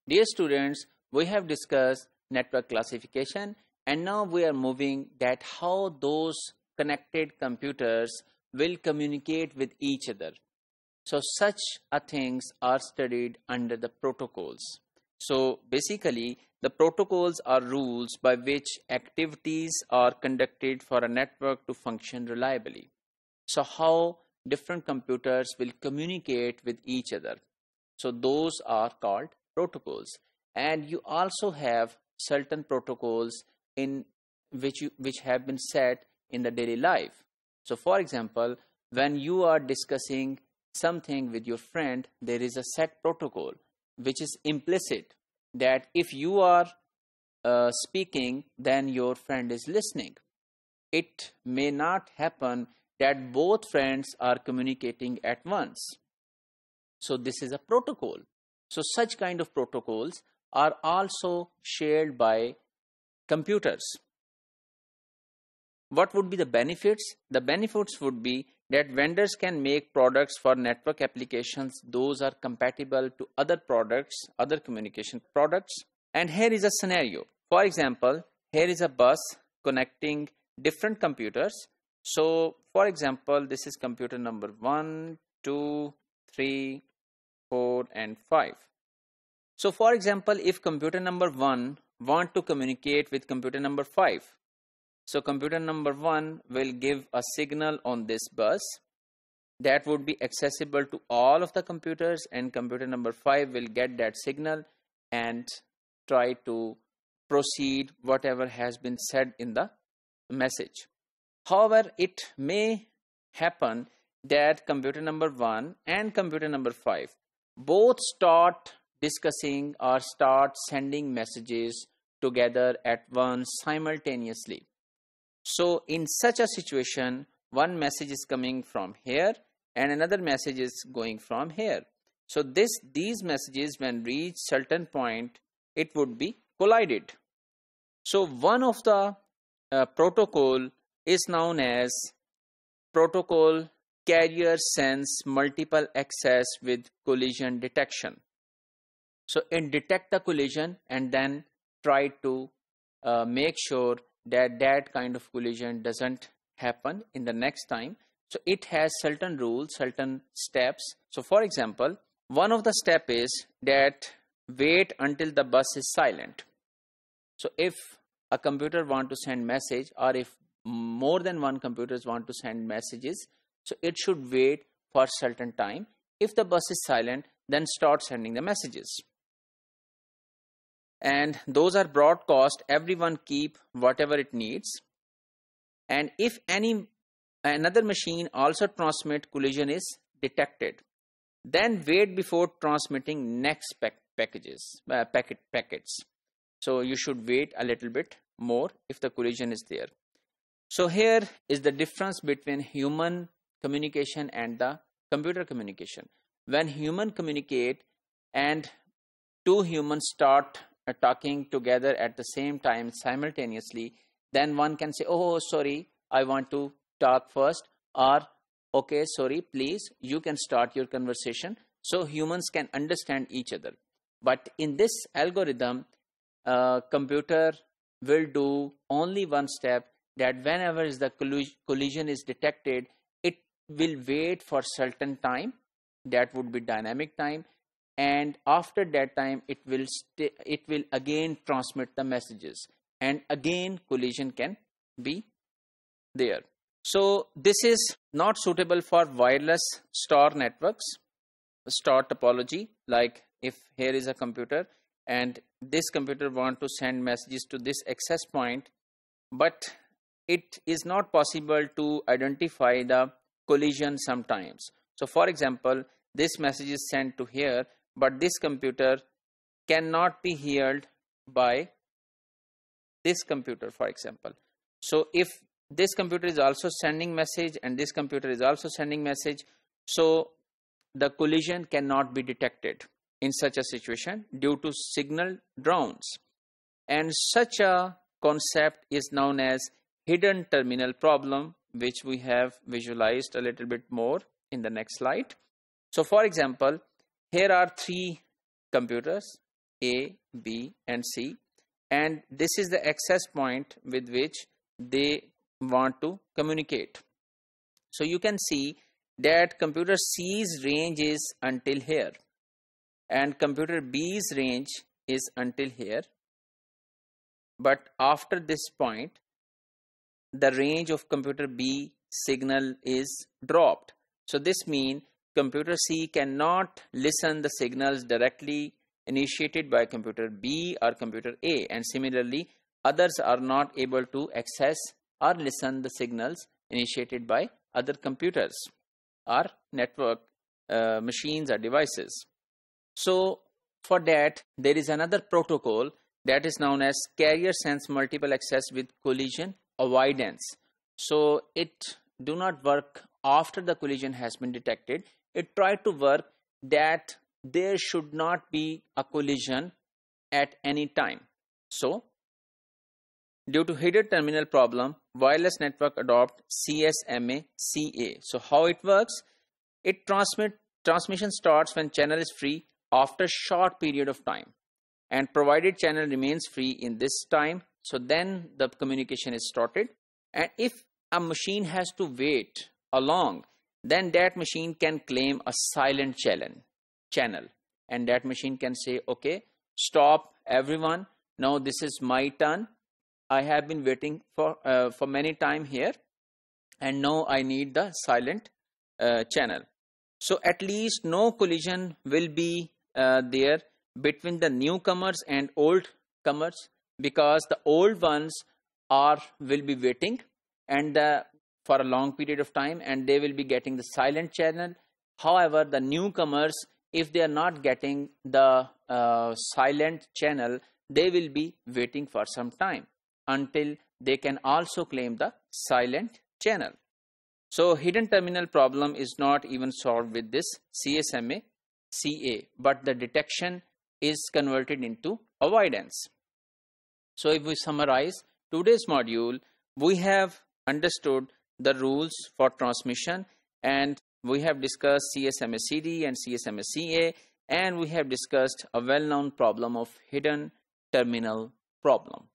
Dear students, we have discussed network classification and now we are moving that how those connected computers will communicate with each other. So such things are studied under the protocols. So basically the protocols are rules by which activities are conducted for a network to function reliably. So how different computers will communicate with each other. So those are called protocols. And you also have certain protocols in which have been set in the daily life. So for example, when you are discussing something with your friend, there is a set protocol which is implicit that if you are speaking, then your friend is listening. It may not happen that both friends are communicating at once. So this is a protocol. So such kind of protocols are also shared by computers. What would be the benefits? The benefits would be that vendors can make products for network applications. Those are compatible to other products, other communication products. And here is a scenario. For example, here is a bus connecting different computers. So for example, this is computer number 1, 2, 3, 4 and 5. So for example, if computer number 1 want to communicate with computer number 5, so computer number 1 will give a signal on this bus that would be accessible to all of the computers, and computer number 5 will get that signal and try to proceed whatever has been said in the message. However, it may happen that computer number 1 and computer number 5 both start discussing or start sending messages together at once simultaneously. So in such a situation, one message is coming from here and another message is going from here. So these messages, when reach certain point, it would be collided. So one of the protocol is known as protocol carrier sense multiple access with collision detection. So it detect the collision and then try to make sure that that kind of collision doesn't happen in the next time. So it has certain rules, certain steps. So for example, one of the step is that wait until the bus is silent. So if a computer want to send message, or if more than one computers want to send messages, so it should wait for certain time. If the bus is silent, then start sending the messages. And those are broadcast, everyone keep whatever it needs. And if another machine also transmit collision is detected, then wait before transmitting next packets. So you should wait a little bit more if the collision is there. So here is the difference between human communication and the computer communication. When human communicate and two humans start talking together at the same time simultaneously, then one can say, oh sorry, I want to talk first, or okay sorry, please you can start your conversation. So humans can understand each other. But in this algorithm, computer will do only one step, that whenever the collision is detected, it will wait for certain time, that would be dynamic time, and after that time it will again transmit the messages, and again collision can be there. So this is not suitable for wireless star networks, star topology. Like if here is a computer and this computer want to send messages to this access point, but it is not possible to identify the collision sometimes. So for example, this message is sent to here, but this computer cannot be heard by this computer, for example. So if this computer is also sending message and this computer is also sending message, so the collision cannot be detected in such a situation due to signal drowns. And such a concept is known as hidden terminal problem, which we have visualized a little bit more in the next slide. So for example, here are three computers A, B and C, and this is the access point with which they want to communicate. So you can see that computer C's range is until here and computer B's range is until here, but after this point the range of computer B signal is dropped. So this means computer C cannot listen the signals directly initiated by computer B or computer A, and similarly others are not able to access or listen the signals initiated by other computers or network machines or devices. So for that there is another protocol that is known as carrier sense multiple access with collision avoidance. So it do not work after the collision has been detected. It try to work that there should not be a collision at any time. So due to hidden terminal problem, wireless network adopt CSMA CA. So how it works? It transmission starts when channel is free after short period of time, and provided channel remains free in this time, so then the communication is started. And if a machine has to wait along, then that machine can claim a silent channel, and that machine can say, okay, stop everyone, now this is my turn, I have been waiting for many time here, and now I need the silent channel. So at least no collision will be there between the newcomers and old comers, because the old ones will be waiting and for a long period of time, and they will be getting the silent channel. However, the newcomers, if they are not getting the silent channel, they will be waiting for some time until they can also claim the silent channel. So hidden terminal problem is not even solved with this CSMA CA, but the detection is converted into avoidance. So if we summarize today's module, we have understood the rules for transmission, and we have discussed CSMA CD and CSMA CA, and we have discussed a well-known problem of hidden terminal problem.